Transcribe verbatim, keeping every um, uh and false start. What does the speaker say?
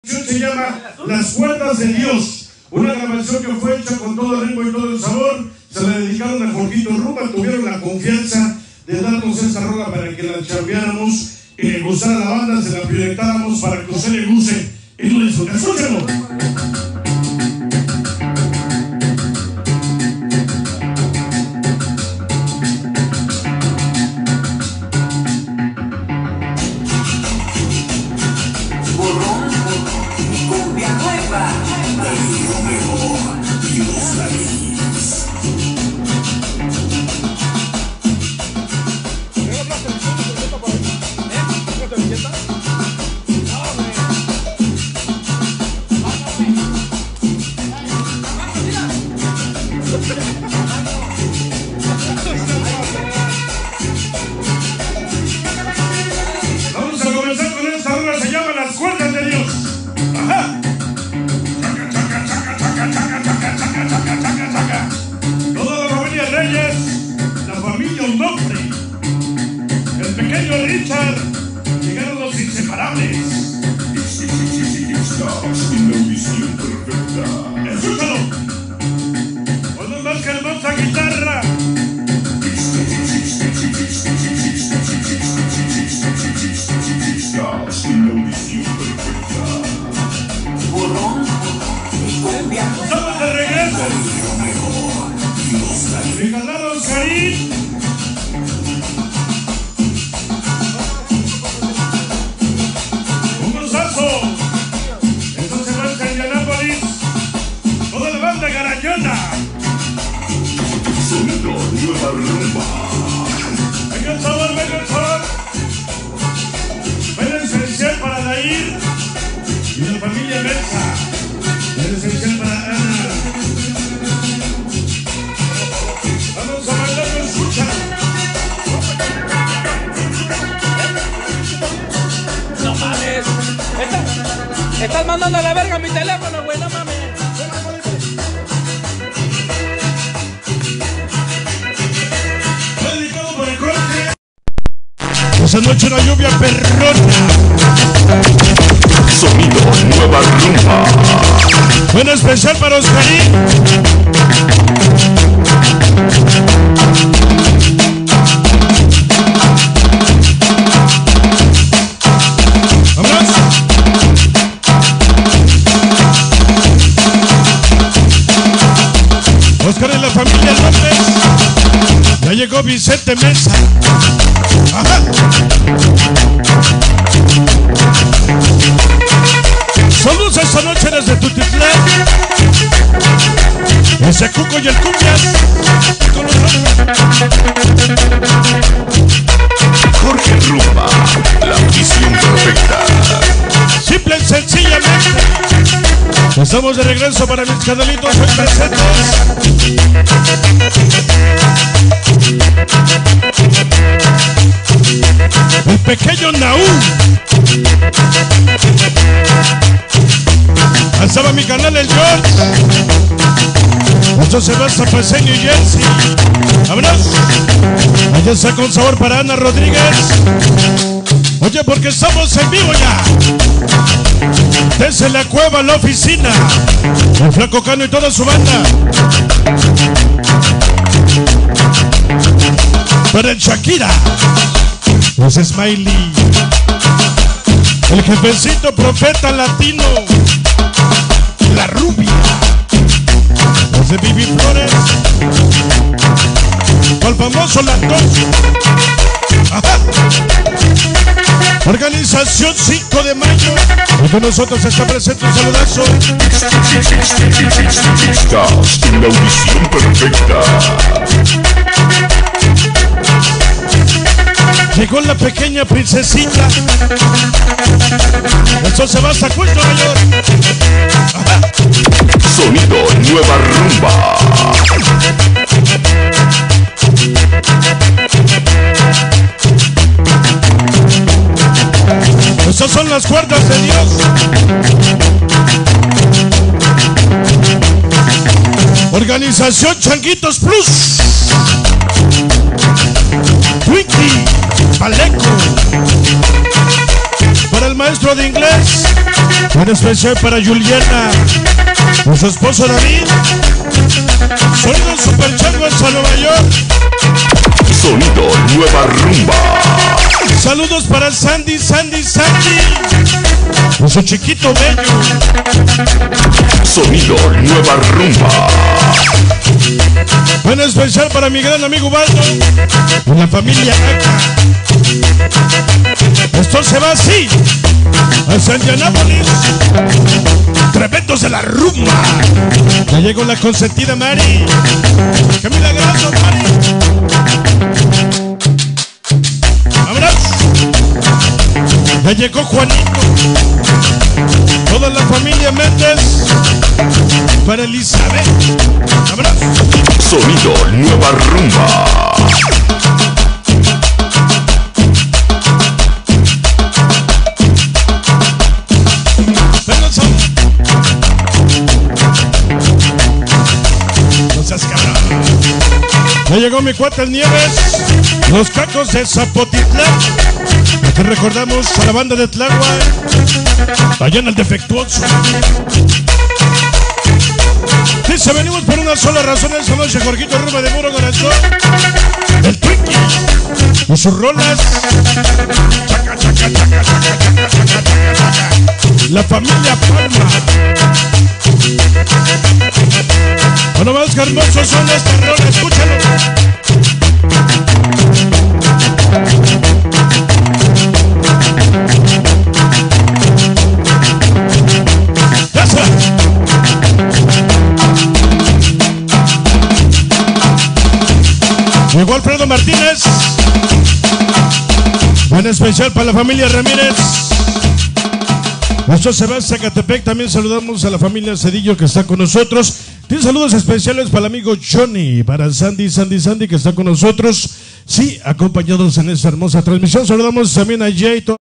Se llama Las Cuerdas de Dios, una grabación que fue hecha con todo el ritmo y todo el sabor. Se la dedicaron a Jorgito Rumba, tuvieron la confianza de darnos esta rola para que la chambeáramos y le gustara a la banda, se la proyectáramos para que usted le guste y lo disfrute. ¡Escúchenlo! Vamos a comenzar con esta obra, se llama Las Cuerdas de Dios. Ajá. Chaca, chaca, chaca, chaca, chaca, chaca, chaca, chaca, chaca. Toda la familia Reyes, la familia Onofre, el pequeño Richard, llegaron los inseparables. Estás en la misión perfecta. Escúchalo. Con una más hermosa guitarra. Estás en la misión perfecta. Borrón y cumbia. Estamos de regreso. Regalaron Karim. Un gozazo. Esto se va en Indianápolis. Toda la banda garayona. Sonido Nueva Rumba. Venga el sabor, venga el sabor. Ven especial para Dair y la familia Berza. Ven especial para Ana. Vamos a bailar con escucha. No mames. Estás, estás mandando a la verga mi teléfono, güey. No mames. Dedicado por el corte. Esa noche una lluvia perrona. Sonido Nueva Rumba. Bueno, especial para Oscarín. ¡Vámonos! Oscar y la familia López. Ya llegó Vicente Mesa. Ajá. Saludos esta noche desde Tutitlán. Ese Cuco y el Cumbias. Jorge Rumba, la misión perfecta. Simple y sencillamente. Estamos de regreso para mis canalitos hoy presentes. El pequeño Naúl. Alzaba mi canal el George. Esto se va hasta Paseño y Jersey. ¡Vámonos! Allá está con sabor para Ana Rodríguez. Oye, porque estamos en vivo ya. Desde la cueva a la oficina. El Flaco Cano y toda su banda. Para el Shakira. Los Smiley. El jefecito profeta latino. La rubia. Los de Vivi Flores. Al famoso Landón. Ajá. Organización cinco de mayo. Y con nosotros está presente un saludazo. Estás en la audición perfecta. Llegó la pequeña princesita. Eso se va hasta Cuyo, Nueva York. Ajá. Sonido Nueva Rumba. Esas son las cuerdas de Dios. Organización Changuitos Plus. Twinkie, Paleco. Para el maestro maestro de inglés. Un especial para Juliana y su esposo David. Sonido Super Chango hasta Nueva York. Sonido Nueva Rumba. Saludos para Sandy, Sandy, Sandy y su chiquito bello. Sonido Nueva Rumba. Un especial para mi gran amigo Baldo y la familia Aca. Esto se va así a San Indianápolis. Tremendos de la rumba. Ya llegó la consentida Mari. ¡Qué milagroso, Mari! ¡Vámonos! Ya llegó Juanito. Toda la familia Méndez. Para Elizabeth. ¡Vámonos! Sonido Nueva Rumba. Ya llegó mi cuate el Nieves, los Cacos de Zapotitlán. Te recordamos a la banda de Tláhuac, allá en el Defectuoso. Dice, venimos por una sola razón esta noche, Jorgito Rumba de Muro Corazón, el Twinkie y sus rolas. Chaca, chaca, chaca, chaca, chaca, chaca, chaca. La familia Palma. Bueno, más que hermosos son estas rolas, escúchalo. ¡Esa! Llegó Alfredo Martínez. Buen especial para la familia Ramírez. Nuestro se va a Zacatepec. También saludamos a la familia Cedillo que está con nosotros. Tiene saludos especiales para el amigo Johnny, para Sandy, Sandy, Sandy que está con nosotros. Sí, acompañados en esta hermosa transmisión. Saludamos también a Jay.